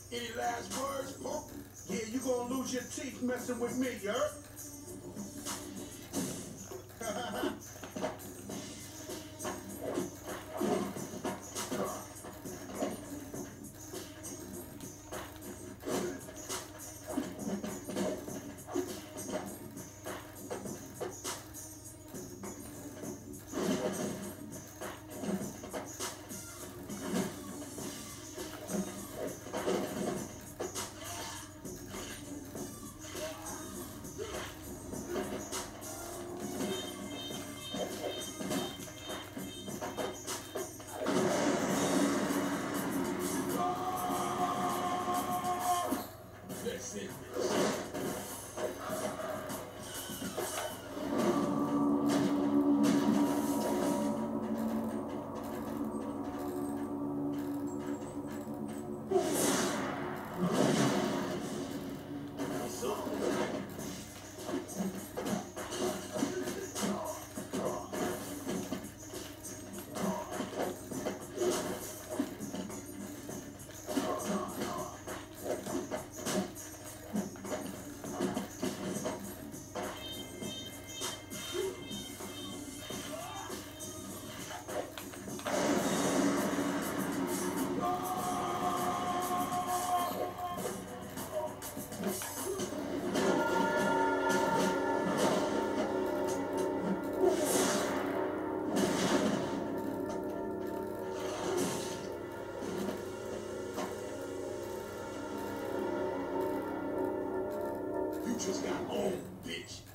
Any last words, punk? Yeah, you gonna lose your teeth messing with me, you heard? That's it, bitch. You just got owned, bitch.